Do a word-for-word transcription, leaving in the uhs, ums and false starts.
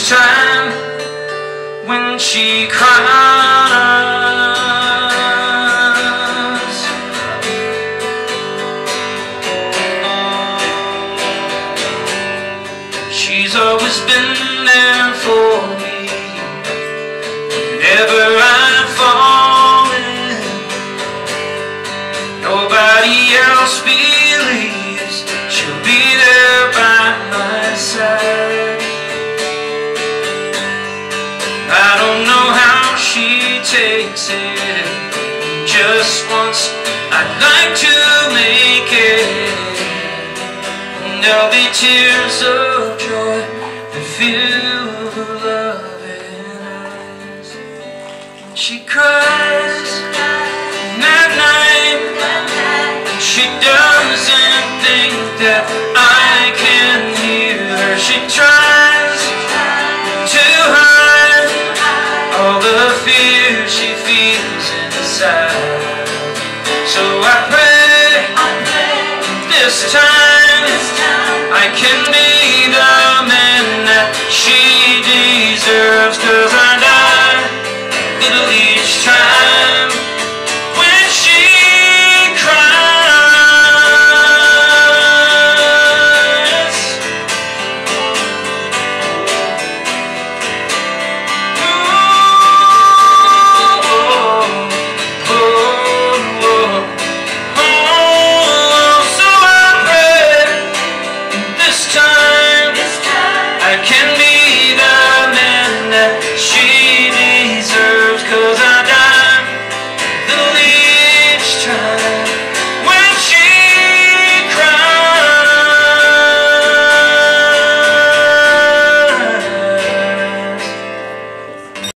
time when she cries. She's always been there for me whenever I've fallen. Nobody else believes she'll be there by my side. I don't know how she takes it. Just once I'd like to make it, and there'll be tears of joy that fill the loving eyes. She cries that night, and she doesn't think that I can hear her. She tries to hide all the fear she feels inside. So I pray this time I can be